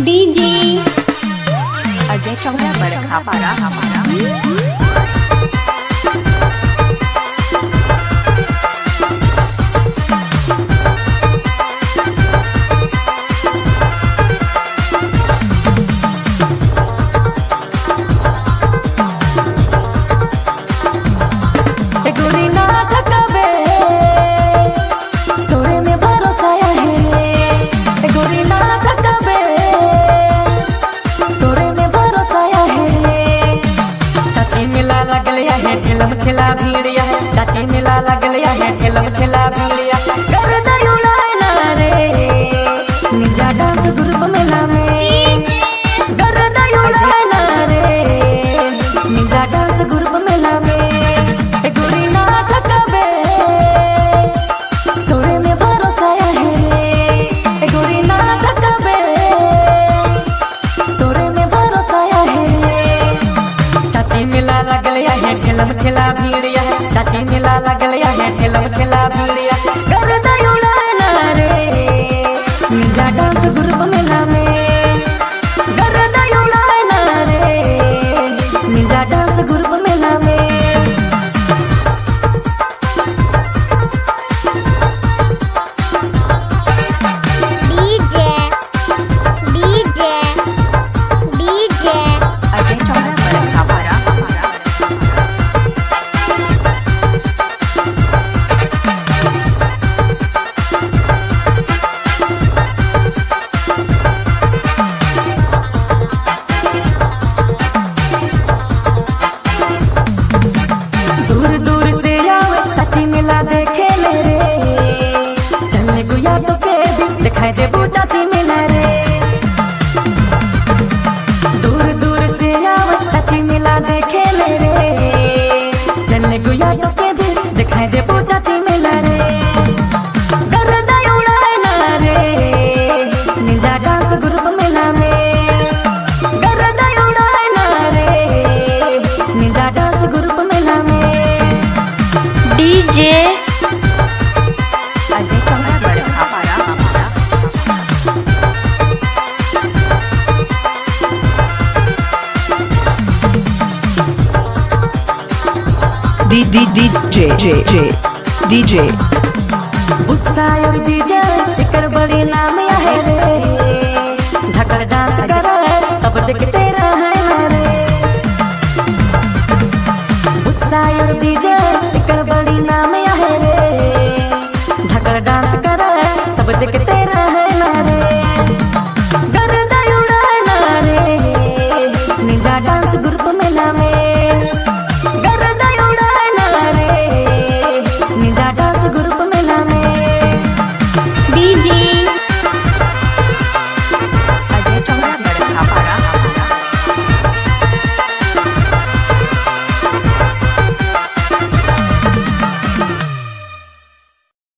DJ Ajay चौड़ा बरखा पारा ठेला भीड़िया चाची मिला लगलिया है ठेला भीड़िया कर दयुला ना रे निंजा डांस ग्रुप मेला में कर दयुला ना रे निंजा डांस ग्रुप मेला में गोरी ना थकाबे तोरे में भरोसा है गोरी ना थकाबे तोरे में भरोसा है चाची मिला लगलिया है ठेला भीड़िया चाची मिला लगलिया है ठेला भीड़िया कर दयुला ना रे निंजा डांस ग्रुप मेला में कर दयुला ना रे निंजा डांस ग्रुप मेला में डीजे अजय चौड़ा बरखा पारा दिखाई दे चाची मिला रे दूर से आवत चाची मिला देखे ले रे चलने गुया तो के भी दिखाई दे चाची मिला रे कर दयुला ना रे निंजा डांस ग्रुप मेला में कर दयुला ना रे निंजा डांस ग्रुप मेला में डीजे अजय चौड़ा बरखा पारा DJ बुत्ता और डीजे इकर बड़ी नाम है रे ढकर डांस कर सब दिखते रहे रे बुत्ता और डीजे इकर बड़ी नाम है रे ढकर डांस कर सब दिखते रहे रे कर दयुला ना रे निंजा डांस ग्रुप मेला में कर दयुला ना रे निंजा डांस ग्रुप मेला में डीजे